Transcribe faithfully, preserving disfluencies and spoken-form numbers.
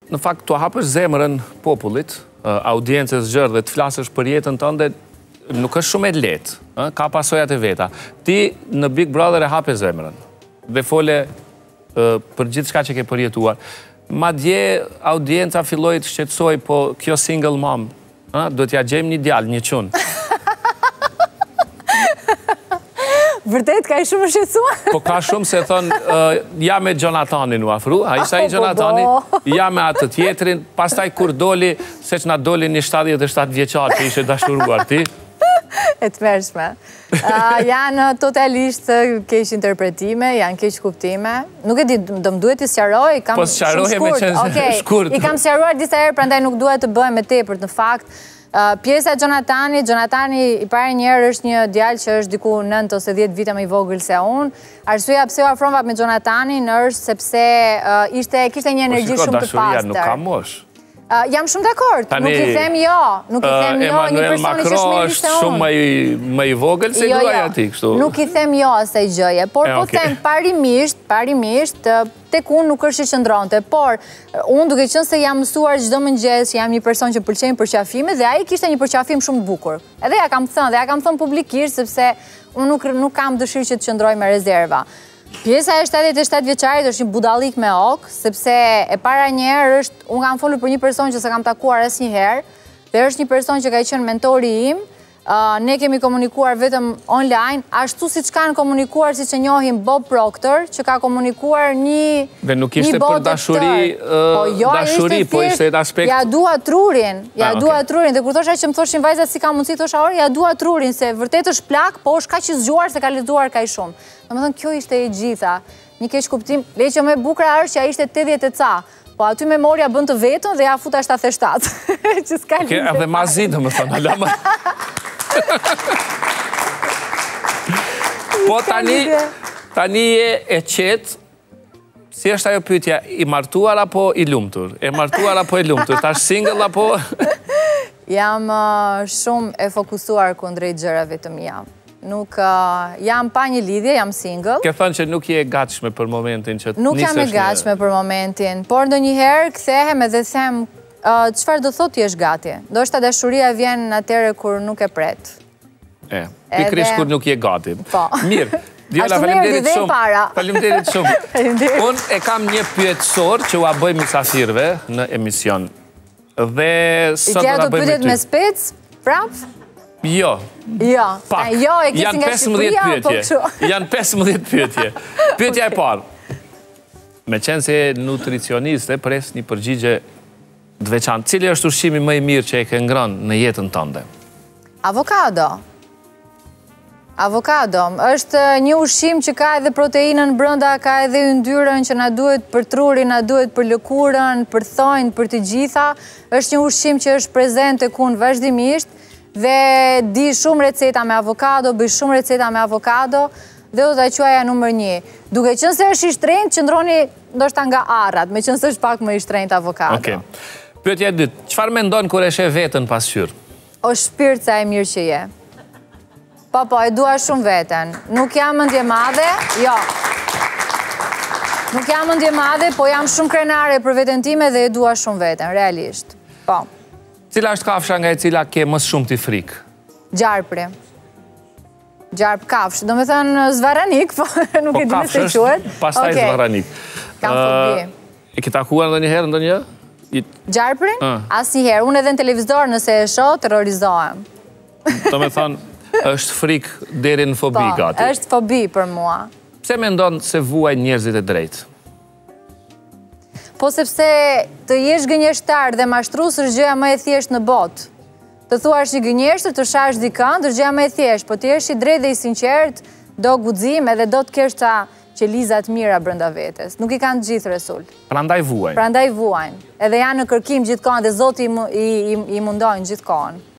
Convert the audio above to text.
në fakt të hapësh zemrën popullit, audiencës gjërë dhe të flasësh për jetën tënde, nuk është shumë e lehtë, ka pasojat e veta. Ti në Big Brother e hape zemrën dhe fole për gjithë shka që ke përjetuar. Ma dje audienca filloi të shqetësoj, po kjo single mom, do t'ja gjejmë një djalë, një qunë. Vërtet, ka i shumë shqetësua? Po ka shumë se thonë, ja me Gjonatanin u afru, a isa i Gjonatani, ja me atë tjetrin, pastaj kur doli, se që na doli një shtatëdhjetë e shtatë vjeqar që ishe dashuruar ti. E të mërshme. Janë totalisht keq interpretime, janë keq kuptime. Nuk e di, do më duhet i sqaroj, kam po sqaroje me qenë shkurt. I kam sqaruar disa herë, prandaj nuk duhet të bëhem me tepër në fakt. Pjesa Gjonatani, Gjonatani i pari njerë është një djalë që është diku nëntë ose dhjetë vite më i vogël se unë. Arsyeja pse u afrova me Gjonatanin është sepse kishte një energji shumë të pastër. Nuk ka mosh. Jam shumë dakord, nuk i them jo, nuk i them jo një personi që është më i se unë. Shumë më i vogël se gruaja ti kështu. Nuk i them jo asaj gjëje, por po them parimisht, parimisht, tek unë nuk është që qëndronte, por unë duke qenë se jam mësuar çdo mëngjes, jam një person që pëlqejnë përqafime dhe ai kishte një përqafim shumë të bukur. Edhe ja kam thënë, dhe ja kam thënë publikisht sepse unë nuk nuk kam dëshirë që të qëndroj me rezerva. Pjesa e shtatëdhjetë e shtatë vjeçarit është një budallik me ok, sepse e para njerë është, unë kam folur për një person që se kam takuar asnjëherë, dhe është një person që ka qenë mentori im, ne kemi komunikuar vetëm online, ashtu si që kanë komunikuar si që njohim Bob Proctor, që ka komunikuar një Dhe nuk ishte për dashuri, dashuri, po ishte et aspekt... Ja dua trurin, ja dua trurin, dhe kur thosha që më thoshin vajzat si ka mundësi, thosha orë, ja dua trurin, se vërtet është plak, po është ka që zgjuar se ka lexuar ka i shumë. Në më thënë, kjo ishte e gjitha, një keq kuptim, le që me bukra është që a ishte tetëdhjetë e ca, po aty memoria bën të vetën dhe ja futa shtatë e shtatë. Që s'ka lidhje. Edhe ma zi, dhe më thënë, lama. Po tani, tani e qetë, si është ajo pyetja, i martuar apo i lumtur? E martuar apo i lumtur? Ta është single apo... Jam shumë e fokusuar kundrejt gjërave të mia. Nuk, jam pa një lidhje, jam single. Ke thënë që nuk je e gatshme për momentin që të nisesh një... Nuk jam e gatshme për momentin, por ndonjëherë kthehem edhe them çfarë do thotë ti je gati. Ndoshta dashuria vjen atëherë kur nuk e pret. E, pikërisht kur nuk je gati. Po. Mirë. Diola, faleminderit shumë. Faleminderit shumë. Unë e kam një pyetësor që ua bëj mysafirëve në emision. Dhe sot do ta bëjmë pyetjet me spec, prap? Jo. Jo. Pak. Jo, e kesi nga Shqipëria, po kështu. Janë pesëmbëdhjetë pyetje. Pyetja e parë. Me qenë se nutricioniste, pres një përgjigje të veçantë. Cili është ushqimi më i mirë që e ke ngrënë në jetën tënde? Avokado. Avokado. Është një ushqim që ka edhe proteinën brenda, ka edhe yndyrën që na duhet për trurin, na duhet për lëkurën, për thonjtë, për të gjitha. Është një ushqim që është prezent tek unë vazhdimisht dhe di shumë receta me avokado, bëj shumë receta me avokado dhe do ta quaja numër një. Duke qenë se është i shtrenjtë, qëndroni ndoshta nga arrat, me qenë se është pak më i shtrenjtë avokado. Okej. Pyetja e dytë, çfarë mendon kur e sheh veten pasqyrë? O shpirt sa e mirë që je. Po, po, e dua shumë veten. Nuk jam mendje madhe, jo. Nuk jam mendje madhe, po jam shumë krenare për veten time dhe e dua shumë veten, realisht. Po. Cila është kafsha nga e cila ke më shumë ti frikë? Gjarpri. Gjarp kafsh. Do me thënë zvaranik, po nuk e di nëse quhet. Pastaj zvaranik. Kam fobi. E ke takuar ndonjëherë ndonjë? Gjarpri? Asnjëherë. Unë edhe në televizor nëse e shoh terrorizohem. Do me thënë, është frikë deri në fobi gati. Po, është fobi për mua. Pse mendon se vuajnë njerëzit e drejtë? Po sepse të jesh gënjeshtar dhe mashtrues është gjëja më e thjeshtë në botë. Të thuash një gënjeshtër, të shash dikën, është gjëja më e thjeshtë, po të jesh i drejtë dhe i sinqert, do guxim edhe do të kesh ta qeliza të mira brenda vetes. Nuk i kanë të gjithë result. Prandaj vuajnë. Prandaj vuajnë. Edhe janë në kërkim gjithkohon dhe Zoti i mundojnë gjithkohon.